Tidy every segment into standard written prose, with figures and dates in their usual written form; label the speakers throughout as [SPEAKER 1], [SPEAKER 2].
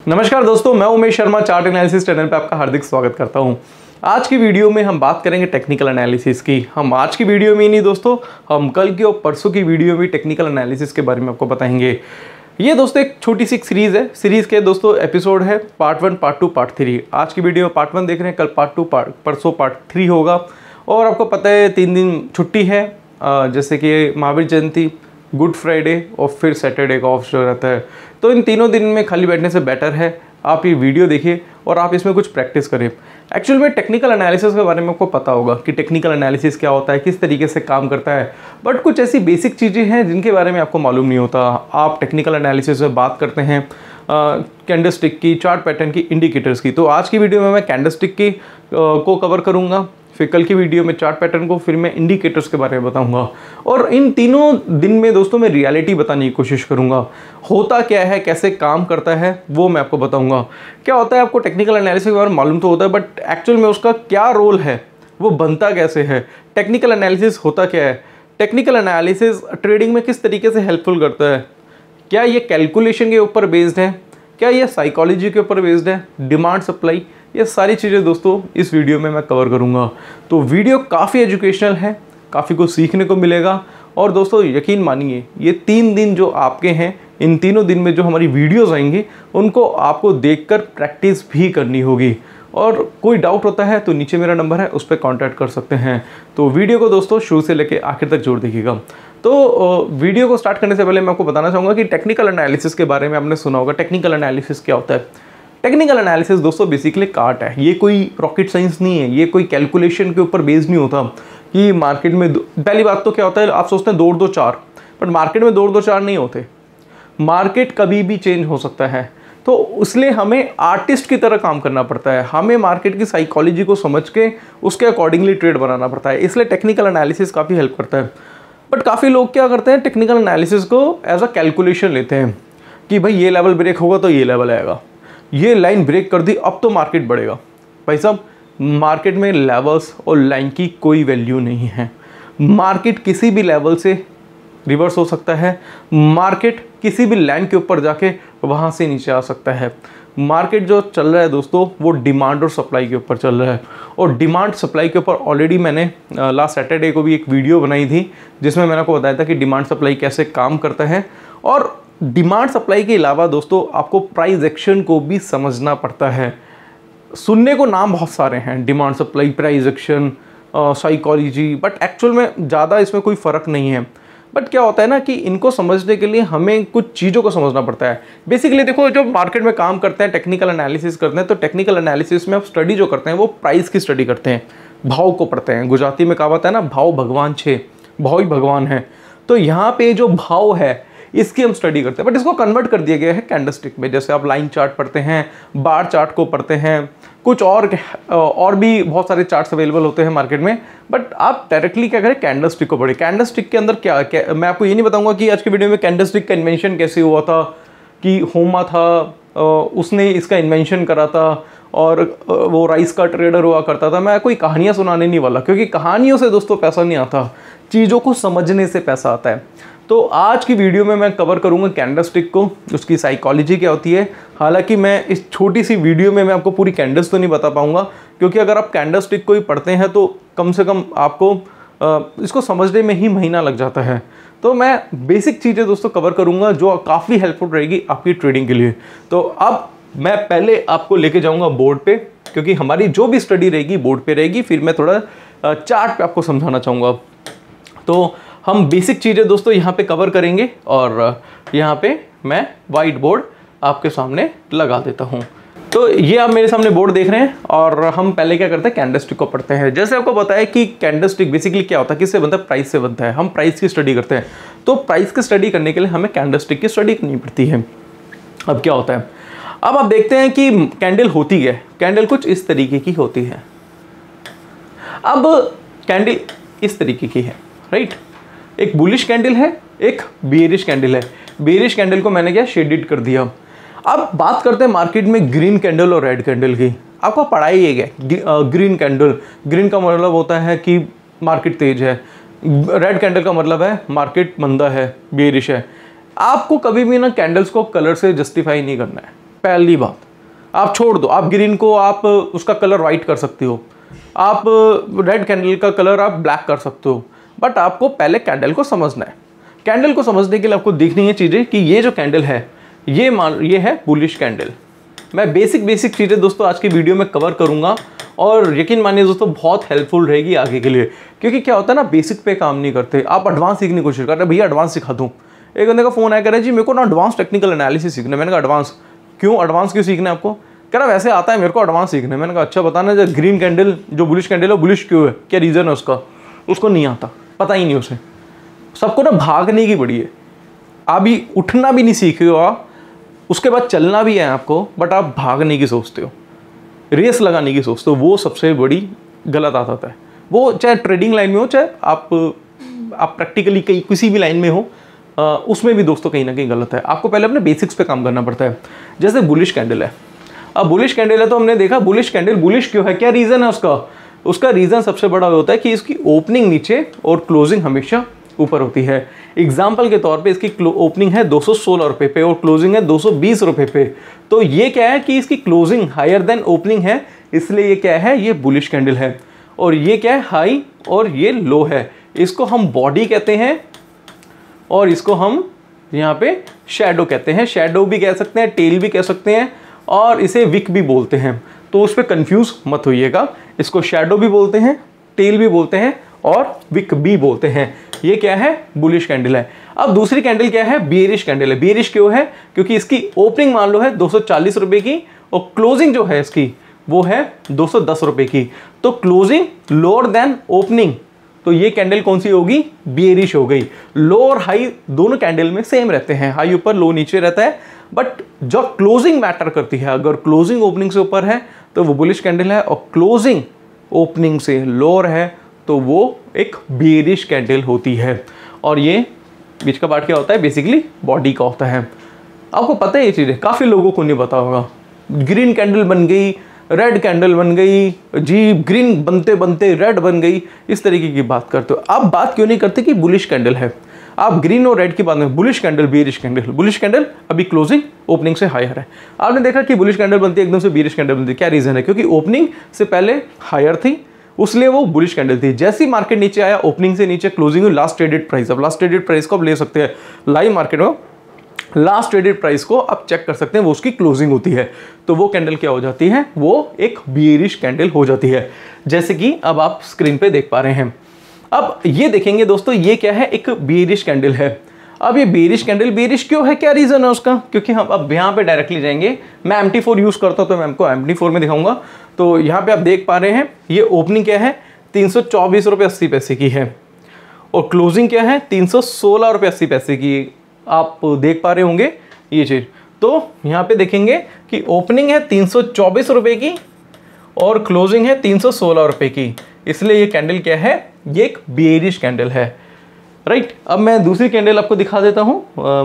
[SPEAKER 1] नमस्कार दोस्तों, मैं Umesh Sharma chart analysis channel पे आपका हार्दिक स्वागत करता हूं। आज की वीडियो में हम बात करेंगे टेक्निकल एनालिसिस की। हम आज की वीडियो में ही नहीं दोस्तों, हम कल की और परसों की वीडियो में टेक्निकल एनालिसिस के बारे में आपको बताएंगे। ये दोस्तों एक छोटी सी सीरीज़ है। सीरीज़ के दोस्तों एपिसोड है पार्ट 1, पार्ट 2, पार्ट 3। आज की वीडियो में पार्ट 1 देख रहे हैं, कल पार्ट 2, परसों पार्ट 3 होगा। और आपको पता है 3 दिन छुट्टी है, जैसे कि महावीर जयंती, गुड फ्राइडे और फिर सैटरडे का ऑफ जो रहता है। तो इन तीनों दिन में खाली बैठने से बेटर है आप ये वीडियो देखिए और आप इसमें कुछ प्रैक्टिस करें। एक्चुअल में टेक्निकल एनालिसिस के बारे में आपको पता होगा कि टेक्निकल एनालिसिस क्या होता है, किस तरीके से काम करता है, बट कुछ ऐसी बेसिक चीज़ें हैं जिनके बारे में आपको मालूम नहीं होता। आप टेक्निकल एनालिसिस में बात करते हैं कैंडलस्टिक की, चार्ट पैटर्न की, इंडिकेटर्स की। तो आज की वीडियो में मैं कैंडलस्टिक की को कवर करूँगा, फिर कल की वीडियो में चार्ट पैटर्न को, फिर मैं इंडिकेटर्स के बारे में बताऊंगा। और इन तीनों दिन में दोस्तों मैं रियलिटी बताने की कोशिश करूंगा। होता क्या है, कैसे काम करता है, वो मैं आपको बताऊंगा। क्या होता है आपको टेक्निकल एनालिसिस के बारे में मालूम तो होता है, बट एक्चुअल में उसका क्या रोल है, वो बनता कैसे है, टेक्निकल एनालिसिस होता क्या है, टेक्निकल एनालिसिस ट्रेडिंग में किस तरीके से हेल्पफुल करता है, क्या ये कैलकुलेशन के ऊपर बेस्ड है, क्या ये साइकोलॉजी के ऊपर बेस्ड है, डिमांड सप्लाई, ये सारी चीज़ें दोस्तों इस वीडियो में मैं कवर करूंगा। तो वीडियो काफ़ी एजुकेशनल है, काफ़ी कुछ सीखने को मिलेगा। और दोस्तों यकीन मानिए, ये 3 दिन जो आपके हैं, इन तीनों दिन में जो हमारी वीडियोस आएंगी उनको आपको देखकर प्रैक्टिस भी करनी होगी। और कोई डाउट होता है तो नीचे मेरा नंबर है, उस पर कॉन्टैक्ट कर सकते हैं। तो वीडियो को दोस्तों शुरू से लेकर आखिर तक जरूर देखिएगा। तो वीडियो को स्टार्ट करने से पहले मैं आपको बताना चाहूँगा कि टेक्निकल एनालिसिस के बारे में आपने सुना होगा। टेक्निकल एनालिसिस क्या होता है? टेक्निकल एनालिसिस दोस्तों बेसिकली आर्ट है। ये कोई रॉकेट साइंस नहीं है, ये कोई कैलकुलेशन के ऊपर बेस्ड नहीं होता कि मार्केट में पहली बात तो क्या होता है, आप सोचते हैं 2 2 4, बट मार्केट में 2 2 4 नहीं होते। मार्केट कभी भी चेंज हो सकता है, तो इसलिए हमें आर्टिस्ट की तरह काम करना पड़ता है। हमें मार्केट की साइकोलॉजी को समझ के उसके अकॉर्डिंगली ट्रेड बनाना पड़ता है। इसलिए टेक्निकल एनालिसिस काफ़ी हेल्प करता है। बट काफ़ी लोग क्या करते हैं, टेक्निकल एनालिसिस को एज अ कैलकुलेशन लेते हैं कि भाई ये लेवल ब्रेक होगा तो ये लेवल आएगा, ये लाइन ब्रेक कर दी अब तो मार्केट बढ़ेगा। भाई साहब, मार्केट में लेवल्स और लाइन की कोई वैल्यू नहीं है। मार्केट किसी भी लेवल से रिवर्स हो सकता है, मार्केट किसी भी लाइन के ऊपर जाके वहाँ से नीचे आ सकता है। मार्केट जो चल रहा है दोस्तों, वो डिमांड और सप्लाई के ऊपर चल रहा है। और डिमांड सप्लाई के ऊपर ऑलरेडी मैंने लास्ट सैटरडे को भी एक वीडियो बनाई थी, जिसमें मैंने आपको बताया था कि डिमांड सप्लाई कैसे काम करता है। और डिमांड सप्लाई के अलावा दोस्तों आपको प्राइस एक्शन को भी समझना पड़ता है। सुनने को नाम बहुत सारे हैं, demand supply, price action, psychology, but actual में ज़्यादा इसमें कोई फ़र्क नहीं है। बट क्या होता है ना कि इनको समझने के लिए हमें कुछ चीज़ों को समझना पड़ता है। बेसिकली देखो, जो मार्केट में काम करते हैं, टेक्निकल एनालिसिस करते हैं, तो टेक्निकल एनालिसिस में आप स्टडी जो करते हैं वो प्राइस की स्टडी करते हैं, भाव को पढ़ते हैं। गुजराती में कहावत है ना, भाव भगवान छे, भाव ही भगवान है। तो यहाँ पे जो भाव है इसकी हम स्टडी करते हैं, बट इसको कन्वर्ट कर दिया गया है कैंडलस्टिक में। जैसे आप लाइन चार्ट पढ़ते हैं, बार चार्ट को पढ़ते हैं, कुछ और भी बहुत सारे चार्ट्स अवेलेबल होते हैं मार्केट में, बट आप डायरेक्टली क्या करें, कैंडलस्टिक को पढ़ें। कैंडलस्टिक के अंदर क्या मैं आपको ये नहीं बताऊंगा कि आज की वीडियो में कैंडलस्टिक का इन्वेंशन कैसे हुआ था, कि होमा था उसने इसका इन्वेंशन करा था और वो राइस का ट्रेडर हुआ करता था। मैं कोई कहानियाँ सुनाने नहीं वाला, क्योंकि कहानियों से दोस्तों पैसा नहीं आता, चीज़ों को समझने से पैसा आता है। तो आज की वीडियो में मैं कवर करूंगा कैंडलस्टिक को, उसकी साइकोलॉजी क्या होती है। हालांकि मैं इस छोटी सी वीडियो में मैं आपको पूरी कैंडल्स तो नहीं बता पाऊंगा, क्योंकि अगर आप कैंडलस्टिक को ही पढ़ते हैं तो कम से कम आपको इसको समझने में ही महीना लग जाता है। तो मैं बेसिक चीज़ें दोस्तों कवर करूंगा जो काफ़ी हेल्पफुल रहेगी आपकी ट्रेडिंग के लिए। तो अब मैं पहले आपको लेके जाऊँगा बोर्ड पे, क्योंकि हमारी जो भी स्टडी रहेगी बोर्ड पर रहेगी। फिर मैं थोड़ा चार्ट पर आपको समझाना चाहूँगा। तो हम बेसिक चीज़ें दोस्तों यहाँ पे कवर करेंगे और यहाँ पे मैं वाइट बोर्ड आपके सामने लगा देता हूँ। तो ये आप मेरे सामने बोर्ड देख रहे हैं और हम पहले क्या करते हैं, कैंडलस्टिक को पढ़ते हैं। जैसे आपको बताया कि कैंडलस्टिक बेसिकली क्या होता है, किससे बनता है, प्राइस से बनता है। हम प्राइस की स्टडी करते हैं, तो प्राइस की स्टडी करने के लिए हमें कैंडलस्टिक की स्टडी करनी पड़ती है। अब क्या होता है, अब आप देखते हैं कि कैंडल होती है, कैंडल कुछ इस तरीके की होती है। अब कैंडल इस तरीके की है, राइट। एक बुलिश कैंडल है, एक बेयरिश कैंडल है। बेयरिश कैंडल को मैंने क्या शेडेड कर दिया। अब बात करते हैं मार्केट में ग्रीन कैंडल और रेड कैंडल की। आपको पढ़ाई ये है, ग्रीन कैंडल, ग्रीन का मतलब होता है कि मार्केट तेज है, रेड कैंडल का मतलब है मार्केट मंदा है, बेयरिश है। आपको कभी भी ना कैंडल्स को कलर से जस्टिफाई नहीं करना है। पहली बात आप छोड़ दो, आप ग्रीन को आप उसका कलर वाइट कर सकते हो, आप रेड कैंडल का कलर आप ब्लैक कर सकते हो, बट आपको पहले कैंडल को समझना है। कैंडल को समझने के लिए आपको देखनी है चीज़ें कि ये जो कैंडल है ये है बुलिश कैंडल। मैं बेसिक चीज़ें दोस्तों आज की वीडियो में कवर करूंगा और यकीन मानिए दोस्तों बहुत हेल्पफुल रहेगी आगे के लिए, क्योंकि क्या होता है ना, बेसिक पे काम नहीं करते, आप एडवांस सीखने की कोशिश कर रहे हैं, भैया एडवांस सिखा दूँ। एक बंदे का फोन आया, कह रहा है जी मेरे को ना एडवांस टेक्निकल एनालिसिस सीखना है। मैंने कहा एडवांस क्यों, एडवांस क्यों सीखना है आपको? कह रहा वैसे आता है मेरे को एडवांस सीखना है। मैंने कहा अच्छा बताना, जो ग्रीन कैंडल जो बुलिश कैंडल है बुलिश क्यों है, क्या रीज़न है उसका? उसको नहीं आता, पता ही नहीं उसे। सबको ना भागने की बड़ी है, अभी उठना भी नहीं सीखे हो आप, उसके बाद चलना भी है आपको, बट आप भागने की सोचते हो, रेस लगाने की सोचते हो, वो सबसे बड़ी गलत आदत है। वो चाहे ट्रेडिंग लाइन में हो, चाहे आप प्रैक्टिकली कहीं किसी भी लाइन में हो, उसमें भी दोस्तों कहीं ना कहीं गलत है। आपको पहले अपने बेसिक्स पे काम करना पड़ता है। जैसे बुलिश कैंडल है, अब बुलिश कैंडल है तो हमने देखा बुलिश कैंडल बुलिश क्यों है, क्या रीज़न है उसका? उसका रीज़न सबसे बड़ा होता है कि इसकी ओपनिंग नीचे और क्लोजिंग हमेशा ऊपर होती है। एग्जाम्पल के तौर पे इसकी ओपनिंग है 216 रुपये पे और क्लोजिंग है 220 रुपये पे, तो ये क्या है कि इसकी क्लोजिंग हायर देन ओपनिंग है, इसलिए ये क्या है, ये बुलिश कैंडल है। और ये क्या है, हाई और ये लो है। इसको हम बॉडी कहते हैं और इसको हम यहाँ पे शैडो कहते हैं। शैडो भी कह सकते हैं, टेल भी कह सकते हैं और इसे विक भी बोलते हैं, तो उस पर कन्फ्यूज़ मत होइएगा। इसको शैडो भी बोलते हैं, टेल भी बोलते हैं और विक भी बोलते हैं। ये क्या है, बुलिश कैंडल है। अब दूसरी कैंडल क्या है, बियरिश कैंडल है। बियरिश क्यों है? क्योंकि इसकी ओपनिंग मान लो है 240 रुपये की और क्लोजिंग जो है इसकी वो है 210 रुपये की, तो क्लोजिंग लोअर देन ओपनिंग, तो ये कैंडल कौन सी होगी, बियरिश हो गई। लो और हाई दोनों कैंडल में सेम रहते हैं, हाई ऊपर लो नीचे रहता है, बट जो क्लोजिंग मैटर करती है, अगर क्लोजिंग ओपनिंग से ऊपर है तो वो बुलिश कैंडल है और क्लोजिंग ओपनिंग से लोअर है तो वो एक बियरिश कैंडल होती है। और ये बीच का पार्ट क्या होता है, बेसिकली बॉडी का होता है। आपको पता है ये चीज़ें, काफ़ी लोगों को नहीं पता होगा। ग्रीन कैंडल बन गई, रेड कैंडल बन गई जी, ग्रीन बनते बनते रेड बन गई, इस तरीके की बात करते हो। आप बात क्यों नहीं करते कि बुलिश कैंडल है? आप ग्रीन और रेड की बात में, bullish candle bearish candle, bullish candle अभी क्लोजिंग ओपनिंग से हायर है। आपने देखा कि बुलिश कैंडल बनती है एकदम से बियरिश कैंडल बनती है, क्या रीज़न है? क्योंकि ओपनिंग से पहले हायर थी, उसलिए वो बुलिश कैंडल थी। जैसे ही मार्केट नीचे आया, ओपनिंग से नीचे क्लोजिंग हुई, लास्ट ट्रेडेड प्राइस, अब लास्ट ट्रेडेड प्राइस को आप ले सकते हैं लाइव मार्केट में, लास्ट ट्रेडेड प्राइस को आप चेक कर सकते हैं, वो उसकी क्लोजिंग होती है, तो वो कैंडल क्या हो जाती है, वो एक बियरिश कैंडल हो जाती है, जैसे कि अब आप स्क्रीन पे देख पा रहे हैं। अब ये देखेंगे दोस्तों, ये क्या है, एक बियरिश कैंडल है। अब ये बियरिश कैंडल बियरिश क्यों है, क्या रीज़न है उसका? क्योंकि हम अब यहाँ पे डायरेक्टली जाएंगे, मैं MT4 यूज़ करता हूँ तो मैं आपको MT4 में दिखाऊंगा। तो यहाँ पे आप देख पा रहे हैं, ये ओपनिंग क्या है, 324 रुपये 80 पैसे की है और क्लोजिंग क्या है, 316 रुपये 80 पैसे की। आप देख पा रहे होंगे ये चीज़। तो यहाँ पे देखेंगे कि ओपनिंग है 324 रुपये की और क्लोजिंग है 316 रुपये की, इसलिए ये कैंडल क्या है, ये एक बियरिश कैंडल है, राइट। अब मैं दूसरी कैंडल आपको दिखा देता हूँ।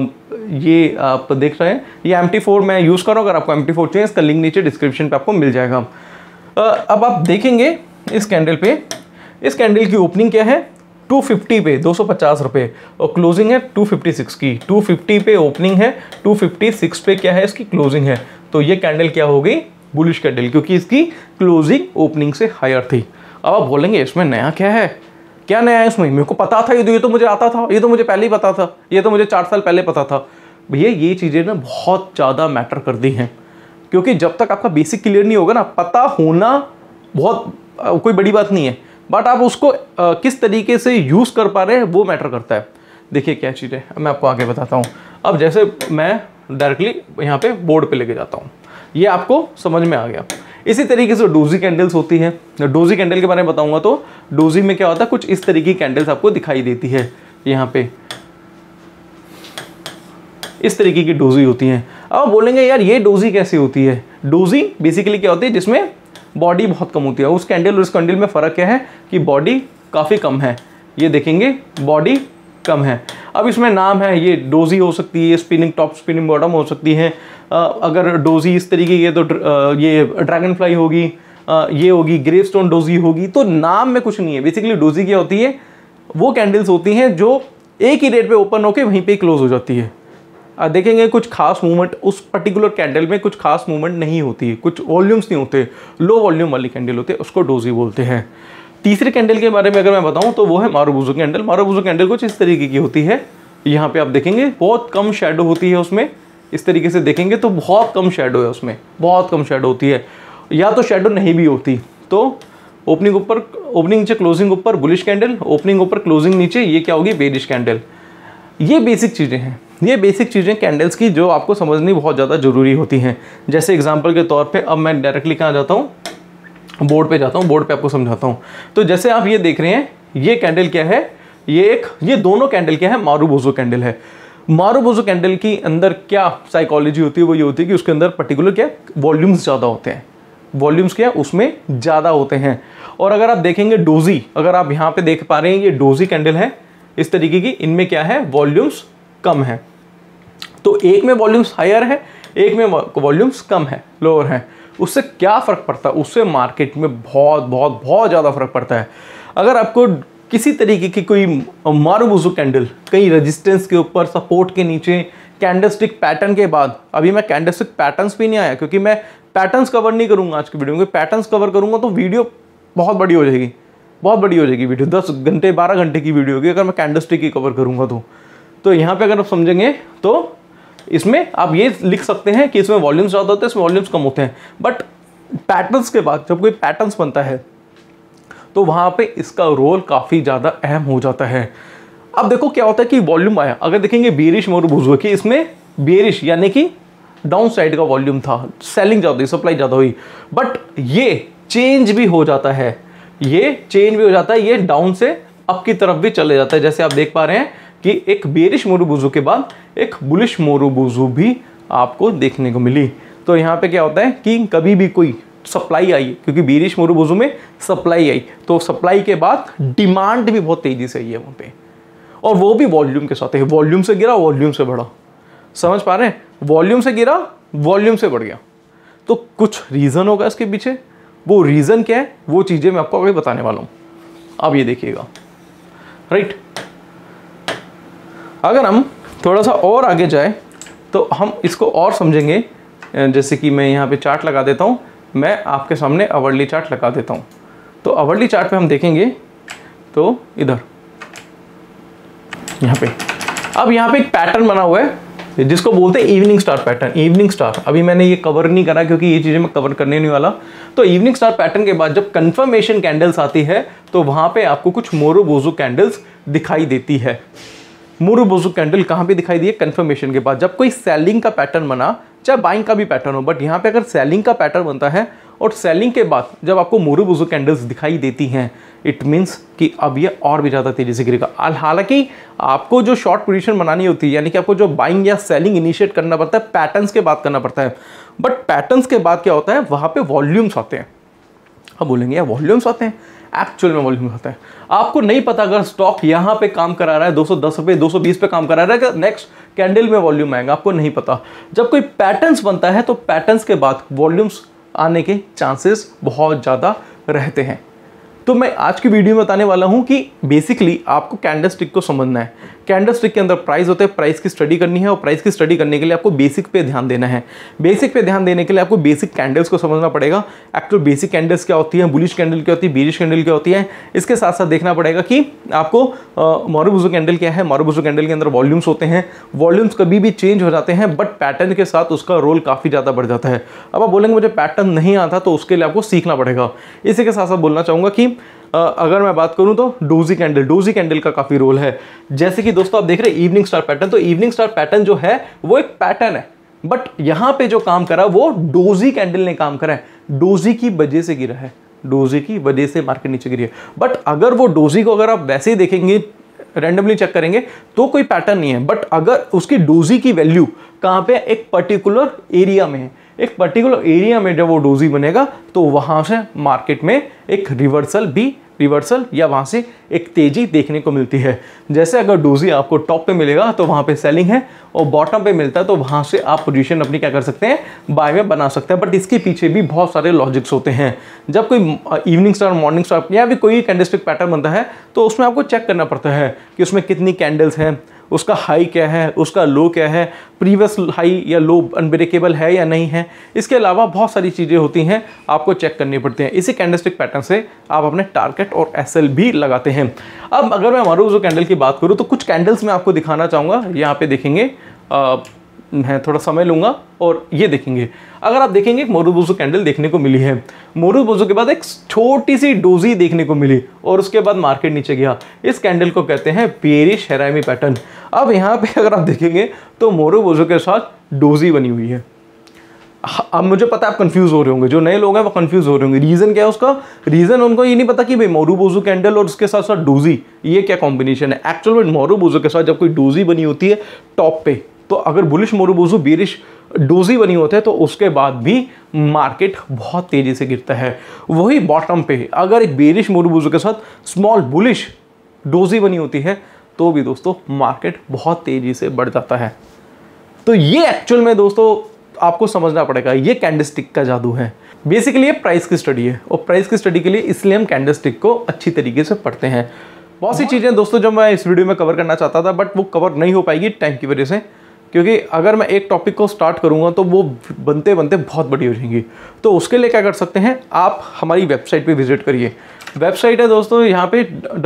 [SPEAKER 1] ये आप देख रहे हैं, ये MT4 मैं यूज़ कर रहा हूँ। अगर आपको MT4 चाहिए, इसका लिंक नीचे डिस्क्रिप्शन पे आपको मिल जाएगा। अब आप देखेंगे इस कैंडल पे, इस कैंडल की ओपनिंग क्या है, 250 पे 250 रुपये और क्लोजिंग है 256 की। 250 पे ओपनिंग है, 256 पे क्या है, इसकी क्लोजिंग है, तो ये कैंडल क्या हो गई, बुलिश कैंडल, क्योंकि इसकी क्लोजिंग ओपनिंग से हायर थी। अब आप बोलेंगे इसमें नया क्या है, क्या नया है इसमें, मेरे को पता था, ये तो मुझे आता था, ये तो मुझे पहले ही पता था, ये तो मुझे 4 साल पहले पता था। भैया ये चीज़ें ना बहुत ज़्यादा मैटर करती हैं, क्योंकि जब तक आपका बेसिक क्लियर नहीं होगा ना, पता होना बहुत कोई बड़ी बात नहीं है, बट आप उसको किस तरीके से यूज़ कर पा रहे हैं वो मैटर करता है। देखिए क्या चीज़ है, मैं आपको आगे बताता हूँ। अब जैसे मैं डायरेक्टली यहाँ पे बोर्ड पे लेके जाता हूँ, ये आपको समझ में आ गया। इसी तरीके से डोजी कैंडल्स होती है। डोजी कैंडल के बारे में बताऊंगा तो डोजी में क्या होता है, कुछ इस तरीके की कैंडल्स आपको दिखाई देती है। यहाँ पे इस तरीके की डोजी होती हैं। अब बोलेंगे यार ये डोजी कैसी होती है? डोजी बेसिकली क्या होती है, जिसमें बॉडी बहुत कम होती है। उस कैंडल और इस कैंडल में फ़र्क क्या है कि बॉडी काफ़ी कम है। ये देखेंगे बॉडी कम है। अब इसमें नाम है, ये डोजी हो सकती है, स्पिनिंग टॉप, स्पिनिंग बॉटम हो सकती है। अगर डोजी इस तरीके की है तो ये ड्रैगन फ्लाई होगी, ये होगी ग्रेवस्टोन डोजी होगी। तो नाम में कुछ नहीं है। बेसिकली डोजी क्या होती है, वो कैंडल्स होती हैं जो एक ही रेट पे ओपन होकर वहीं पे क्लोज हो जाती है। देखेंगे कुछ खास मूवमेंट उस पर्टिकुलर कैंडल में, कुछ खास मूवमेंट नहीं होती है, कुछ वॉल्यूम्स नहीं होते, लो वॉल्यूम वाली कैंडल होती है, उसको डोजी बोलते हैं। तीसरे कैंडल के बारे में अगर मैं बताऊं तो वो है मारुबुजु कैंडल। मारुबुजु कैंडल कुछ इस तरीके की होती है, यहाँ पे आप देखेंगे बहुत कम शेडो होती है उसमें, इस तरीके से देखेंगे तो बहुत कम शेडो है उसमें, बहुत कम शेडो होती है, या तो शेडो नहीं भी होती। तो ओपनिंग ऊपर, ओपनिंग नीचे, क्लोजिंग ऊपर बुलिश कैंडल, ओपनिंग ऊपर क्लोजिंग नीचे, ये क्या होगी, बेरिश कैंडल। ये बेसिक चीज़ें हैं, ये बेसिक चीज़ें कैंडल्स की जो आपको समझनी बहुत ज़्यादा ज़रूरी होती हैं। जैसे एग्जांपल के तौर पे अब मैं डायरेक्टली कहाँ जाता हूँ, बोर्ड पे जाता हूँ, बोर्ड पे आपको समझाता हूँ। तो जैसे आप ये देख रहे हैं, ये कैंडल क्या है, ये दोनों कैंडल क्या है, मारुबुजु कैंडल है। मारुबुजु कैंडल की अंदर क्या साइकोलॉजी होती है, वो ये होती है कि उसके अंदर पर्टिकुलर क्या वॉल्यूम्स ज़्यादा होते हैं, वॉल्यूम्स क्या उसमें ज़्यादा होते हैं। और अगर आप देखेंगे डोजी, अगर आप यहाँ पे देख पा रहे हैं ये डोजी कैंडल है इस तरीके की, इनमें क्या है, वॉल्यूम्स कम है। तो एक में वॉल्यूम्स हायर है, एक में वॉल्यूम्स कम है, लोअर है। उससे क्या फ़र्क पड़ता है, उससे मार्केट में बहुत बहुत बहुत ज़्यादा फर्क पड़ता है। अगर आपको किसी तरीके की कोई मारुबुजु कैंडल कहीं रेजिस्टेंस के ऊपर, सपोर्ट के नीचे, कैंडलस्टिक पैटर्न के बाद, अभी मैं कैंडलस्टिक पैटर्न्स पे नहीं आया क्योंकि मैं पैटर्न्स कवर नहीं करूंगा आज की वीडियो में। पैटर्न्स कवर करूंगा तो वीडियो बहुत बड़ी हो जाएगी, बहुत बड़ी हो जाएगी वीडियो, 10 घंटे 12 घंटे की वीडियो होगी अगर मैं कैंडलस्टिक की कवर करूंगा तो यहाँ पे अगर आप समझेंगे तो इसमें आप ये लिख सकते हैं कि इसमें वॉल्यूम्स ज़्यादा होते हैं, इसमें वॉल्यूम्स कम होते हैं। बट पैटर्न्स के बाद जब कोई पैटर्न्स बनता है तो वहाँ पे इसका रोल काफ़ी ज़्यादा अहम हो जाता है। अब देखो क्या होता है कि वॉल्यूम आया, अगर देखेंगे बेरिश मारुबुजु की, इसमें बेरिश यानी कि डाउन साइड का वॉल्यूम था, सेलिंग ज़्यादा हुई, सप्लाई ज़्यादा हुई। बट ये चेंज भी हो जाता है, ये चेंज भी हो जाता है, ये डाउन से अप की तरफ भी चले जाता है। जैसे आप देख पा रहे हैं कि एक बेरिश मारुबुजु के बाद एक बुलिश मारुबुजु भी आपको देखने को मिली। तो यहाँ पे क्या होता है कि कभी भी कोई सप्लाई आई, क्योंकि बेरिश मारुबुजु में सप्लाई आई, तो सप्लाई के बाद डिमांड भी बहुत तेजी से आई है वहाँ पे, और वो भी वॉल्यूम के साथ है। वॉल्यूम से गिरा, वॉल्यूम से बढ़ा, समझ पा रहे हैं, वॉल्यूम से गिरा, वॉल्यूम से बढ़ गया। तो कुछ रीज़न होगा इसके पीछे, वो रीज़न क्या है वो चीज़ें मैं आपको अभी बताने वाला हूँ। अब ये देखिएगा, राइट। अगर हम थोड़ा सा और आगे जाए तो हम इसको और समझेंगे। जैसे कि मैं यहाँ पे चार्ट लगा देता हूँ, मैं आपके सामने आवरली चार्ट लगा देता हूँ। तो आवरली चार्ट पे हम देखेंगे तो इधर यहाँ पे, अब यहाँ पे एक पैटर्न बना हुआ है जिसको बोलते हैं evening star pattern. Evening star अभी मैंने ये कवर नहीं करा क्योंकि ये चीज़ें मैं कवर करने नहीं वाला। तो इवनिंग स्टार पैटर्न के बाद जब कंफर्मेशन कैंडल्स आती है तो वहाँ पे आपको कुछ मारुबुजु कैंडल्स दिखाई देती है। मारुबुजु कैंडल कहाँ पे दिखाई दी है, कंफर्मेशन के बाद। जब कोई सेलिंग का पैटर्न बना, चाहे बाइंग का भी पैटर्न हो, बट यहाँ पे अगर सेलिंग का पैटर्न बनता है और सेलिंग के बाद जब आपको मारुबुजु कैंडल्स दिखाई देती हैं, इट मीन्स कि अब ये और भी ज़्यादा तेज़ी से गिरेगा। हालांकि आपको जो शॉर्ट पोजीशन बनानी होती है, यानी कि आपको जो बाइंग या सेलिंग इनिशिएट करना पड़ता है, पैटर्न्स के बाद करना पड़ता है। बट पैटर्न्स के बाद क्या होता है, वहाँ पे वॉल्यूम्स आते हैं। अब बोलेंगे यार वॉल्यूम्स आते हैं, एक्चुअल में वॉल्यूम्स आते हैं। आपको नहीं पता अगर स्टॉक यहाँ पे काम करा रहा है 210 रुपये, 220 पे काम करा रहा है, नेक्स्ट कैंडल में वॉल्यूम आएगा, आपको नहीं पता। जब कोई पैटर्न्स बनता है तो पैटर्न्स के बाद वॉल्यूम्स आने के चांसेस बहुत ज़्यादा रहते हैं। तो मैं आज की वीडियो में बताने वाला हूं कि बेसिकली आपको कैंडलस्टिक को समझना है। कैंडलस्टिक के अंदर प्राइस होते हैं, प्राइस की स्टडी करनी है, और प्राइस की स्टडी करने के लिए आपको बेसिक पे ध्यान देना है। बेसिक पे ध्यान देने के लिए आपको बेसिक कैंडल्स को समझना पड़ेगा। एक्चुअल बेसिक कैंडल्स क्या होती हैं, बुलिश कैंडल क्या होती है, बेरिश कैंडल क्या होती है। इसके साथ साथ देखना पड़ेगा कि आपको मारुबुजु कैंडल क्या है। मारुबुजु कैंडल के अंदर वॉल्यूम्स होते हैं, वॉल्यूम्स कभी भी चेंज हो जाते हैं, बट पैटर्न के साथ उसका रोल काफ़ी ज़्यादा बढ़ जाता है। अब आप बोलेंगे मुझे पैटर्न नहीं आता, तो उसके लिए आपको सीखना पड़ेगा। इसी के साथ साथ बोलना चाहूँगा कि अगर मैं बात करूं तो डोजी कैंडल का काफ़ी रोल है। जैसे कि दोस्तों आप देख रहे हैं इवनिंग स्टार पैटर्न, तो इवनिंग स्टार पैटर्न जो है वो एक पैटर्न है, बट यहाँ पे जो काम करा वो डोजी कैंडल ने काम करा है। डोजी की वजह से गिरा है, डोजी की वजह से मार्केट नीचे गिरी है। बट अगर वो डोजी को अगर आप वैसे ही देखेंगे, रैंडमली चेक करेंगे तो कोई पैटर्न नहीं है। बट अगर उसकी डोजी की वैल्यू कहाँ पे, एक पर्टिकुलर एरिया में है, एक पर्टिकुलर एरिया में जब वो डोजी बनेगा तो वहां से मार्केट में एक रिवर्सल या वहां से एक तेजी देखने को मिलती है। जैसे अगर डोजी आपको टॉप पे मिलेगा तो वहां पे सेलिंग है, और बॉटम पे मिलता है तो वहां से आप पोजीशन अपनी क्या कर सकते हैं, बाय में बना सकते हैं। बट इसके पीछे भी बहुत सारे लॉजिक्स होते हैं। जब कोई इवनिंग स्टार, मॉर्निंग स्टार या भी कोई कैंडलस्टिक पैटर्न बनता है तो उसमें आपको चेक करना पड़ता है कि उसमें कितनी कैंडल्स हैं, उसका हाई क्या है, उसका लो क्या है, प्रीवियस हाई या लो अनब्रेकेबल है या नहीं है। इसके अलावा बहुत सारी चीज़ें होती हैं आपको चेक करनी पड़ती हैं। इसी कैंडलस्टिक पैटर्न से आप अपने टारगेट और एसएल भी लगाते हैं। अब अगर मैं मारुबोज़ो कैंडल की बात करूँ तो कुछ कैंडल्स मैं आपको दिखाना चाहूँगा। यहाँ पे देखेंगे, मैं थोड़ा समय लूँगा और ये देखेंगे। अगर आप देखेंगे, एक मारुबोज़ो कैंडल देखने को मिली है। मारुबोज़ो के बाद एक छोटी सी डोजी देखने को मिली और उसके बाद मार्केट नीचे गया। इस कैंडल को कहते हैं बेयरिश हैरामी पैटर्न। अब यहाँ पे अगर आप देखेंगे तो मारुबोज़ो के साथ डोजी बनी हुई है। अब मुझे पता है आप कंफ्यूज हो रहे होंगे, जो नए लोग हैं वो कंफ्यूज हो रहे होंगे। रीज़न क्या है उसका? रीज़न उनको ये नहीं पता कि भाई मारुबोज़ो कैंडल और उसके साथ साथ डोजी ये क्या कॉम्बिनेशन है। एक्चुअल में मारुबोज़ो के साथ जब कोई डोजी बनी होती है टॉप पे, तो अगर बुलिश मारुबोज़ो बेरिश डोजी बनी होते हैं तो उसके बाद भी मार्केट बहुत तेज़ी से गिरता है। वही बॉटम पे अगर एक बेरिश मारुबोज़ो के साथ स्मॉल बुलिश डोजी बनी होती है तो भी दोस्तों मार्केट बहुत तेज़ी से बढ़ जाता है। तो ये एक्चुअल में दोस्तों आपको समझना पड़ेगा, ये कैंडलस्टिक का जादू है। बेसिकली ये प्राइस की स्टडी है और प्राइस की स्टडी के लिए इसलिए हम कैंडलस्टिक को अच्छी तरीके से पढ़ते हैं। बहुत सी चीज़ें दोस्तों जो मैं इस वीडियो में कवर करना चाहता था बट वो कवर नहीं हो पाएगी टाइम की वजह से, क्योंकि अगर मैं एक टॉपिक को स्टार्ट करूंगा तो वो बनते बनते बहुत बड़ी हो जाएंगी। तो उसके लिए क्या कर सकते हैं, आप हमारी वेबसाइट पे विजिट करिए। वेबसाइट है दोस्तों यहाँ पे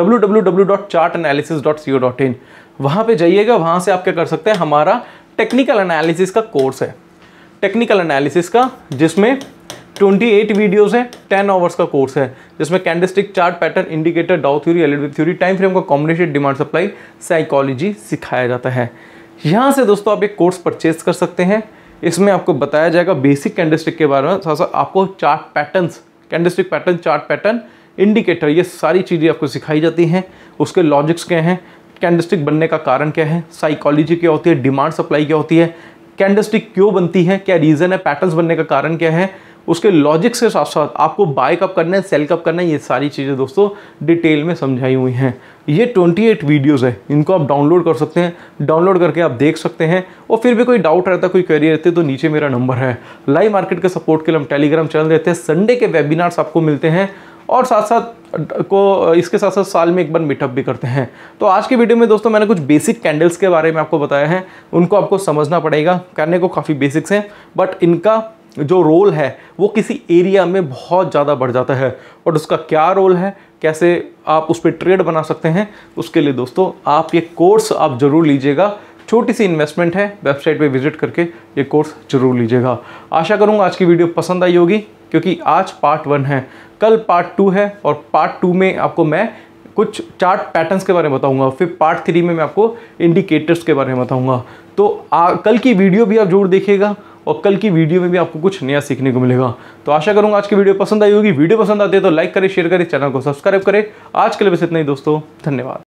[SPEAKER 1] www.chartanalysis.co.in। वहाँ पे जाइएगा, वहाँ से आप क्या कर सकते हैं, हमारा टेक्निकल एनालिसिस का कोर्स है, टेक्निकल एनालिसिस का, जिसमें 28 वीडियोस हैं, 10 आवर्स का कोर्स है, जिसमें candlestick, chart pattern, indicator, Dow theory, Elliott theory, time frame का कॉम्बिनेशन, डिमांड सप्लाई, साइकोलॉजी सिखाया जाता है। यहाँ से दोस्तों आप एक कोर्स परचेज कर सकते हैं। इसमें आपको बताया जाएगा बेसिक कैंडलस्टिक के बारे में, साथ साथ आपको chart patterns, candlestick pattern, chart pattern, indicator, ये सारी चीज़ें आपको सिखाई जाती हैं। उसके लॉजिक्स क्या हैं, कैंडलस्टिक बनने का कारण क्या है, साइकोलॉजी क्या होती है, डिमांड सप्लाई क्या होती है, कैंडलस्टिक क्यों बनती है, क्या रीज़न है, पैटर्न्स बनने का कारण क्या है, उसके लॉजिक से साथ साथ आपको बाय कब करना है, सेल कब करना है, ये सारी चीज़ें दोस्तों डिटेल में समझाई हुई हैं। ये 28 वीडियोस है, इनको आप डाउनलोड कर सकते हैं, डाउनलोड करके आप देख सकते हैं। और फिर भी कोई डाउट रहता है, कोई क्वेरी रहती है तो नीचे मेरा नंबर है। लाइव मार्केट के सपोर्ट के लिए हम टेलीग्राम चैनल देते हैं, संडे के वेबिनार्स आपको मिलते हैं और साथ साथ इसके साथ साथ साल में एक बार मीटअप भी करते हैं। तो आज के वीडियो में दोस्तों मैंने कुछ बेसिक कैंडल्स के बारे में आपको बताया है, उनको आपको समझना पड़ेगा। करने को काफ़ी बेसिक्स हैं बट इनका जो रोल है वो किसी एरिया में बहुत ज़्यादा बढ़ जाता है। और उसका क्या रोल है, कैसे आप उस पर ट्रेड बना सकते हैं, उसके लिए दोस्तों आप ये कोर्स आप ज़रूर लीजिएगा। छोटी सी इन्वेस्टमेंट है, वेबसाइट पे विजिट करके ये कोर्स जरूर लीजिएगा। आशा करूँगा आज की वीडियो पसंद आई होगी, क्योंकि आज पार्ट 1 है, कल पार्ट 2 है और पार्ट 2 में आपको मैं कुछ चार्ट पैटर्न्स के बारे में बताऊंगा, फिर पार्ट 3 में मैं आपको इंडिकेटर्स के बारे में बताऊंगा। तो कल की वीडियो भी आप जरूर देखिएगा और कल की वीडियो में भी आपको कुछ नया सीखने को मिलेगा। तो आशा करूंगा आज की वीडियो पसंद आई होगी। वीडियो पसंद आती है तो लाइक करें, शेयर करें, चैनल को सब्सक्राइब करें। आज के लिए बस इतना ही दोस्तों, धन्यवाद।